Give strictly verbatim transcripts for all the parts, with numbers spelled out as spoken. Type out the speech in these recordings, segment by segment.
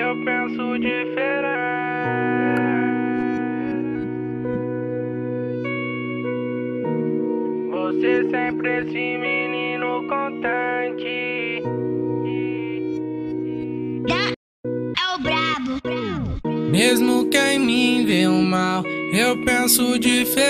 eu penso diferente. Você sempre esse menino contente. É o brabo. Mesmo quem me vê um mal, eu penso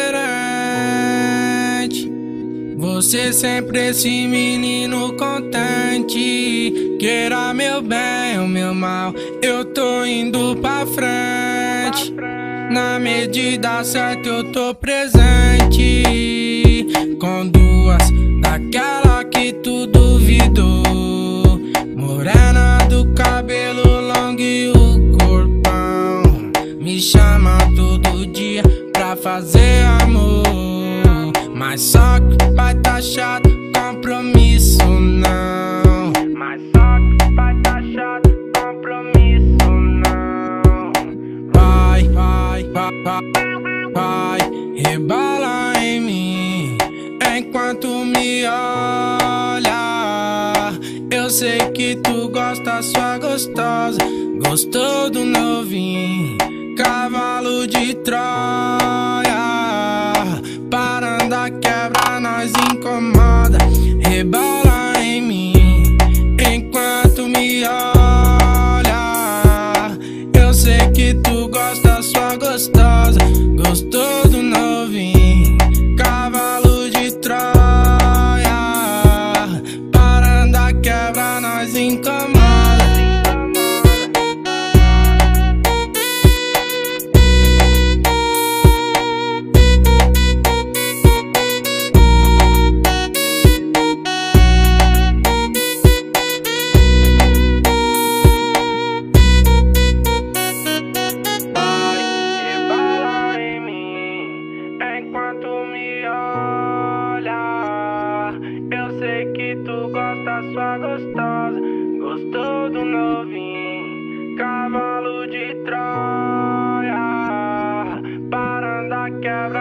diferente. Você sempre esse menino contente. Queira meu bem ou meu mal, eu tô indo pra frente. Na medida certa eu tô presente. Com duas daquela que tu duvidou. Morena do cabelo longo e o corpão. Me chama todo dia pra fazer amor. Mas só que vai tá chato, compromisso não. Mas só que vai tá chato, compromisso não. Vai, vai, vai, vai, vai, rebala em mim enquanto me olha. Eu sei que tu gosta, sua gostosa. Gostou do novinho, cavalo de Troia. Parando a quebra, nós incomoda. Rebola em mim enquanto me olha. Eu sei que tu gosta, sua gostosa. Gostou do novinho, cavalo de Troia. Parando a quebra, nós incomoda. Enquanto me olha, eu sei que tu gosta, sua gostosa. Gostou do novinho, cavalo de Troia. Parando a quebra.